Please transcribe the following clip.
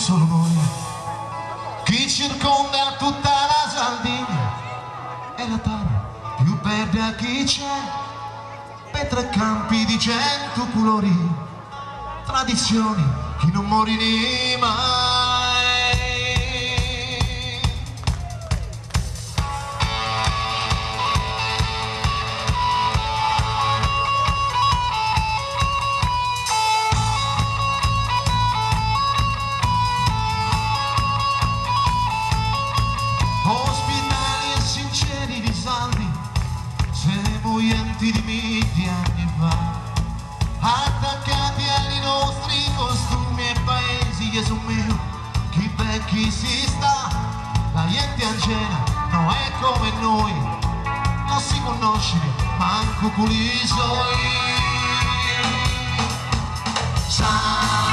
solo noi, chi circonda tutta la Sardegna, è la terra più bella che c'è, per tre campi di cento colori, tradizioni che non morirà mai. Ospitali e sinceri risaldi, siamo enti di mille anni fa, attaccati ai nostri costumi e paesi, Gesù mio, chi vecchi si sta, la gente anziana non è come noi, non si conosce manco con i suoi.